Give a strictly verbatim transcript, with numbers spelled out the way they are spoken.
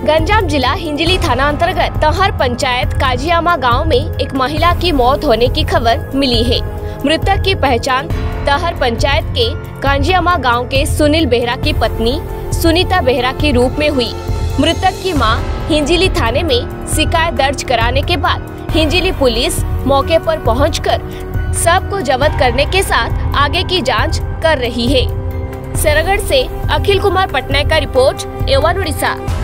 गंजाम जिला हिंजली थाना अंतर्गत तहर पंचायत काजियामा गांव में एक महिला की मौत होने की खबर मिली है। मृतक की पहचान तहर पंचायत के काजियामा गांव के सुनील बेहरा की पत्नी सुनीता बेहरा के रूप में हुई। मृतक की मां हिंजली थाने में शिकायत दर्ज कराने के बाद हिंजली पुलिस मौके पर पहुंचकर शव को जब्त करने के साथ आगे की जांच कर रही है। सरगढ़ से अखिल कुमार पटनायक का रिपोर्ट, एवन उड़ीसा।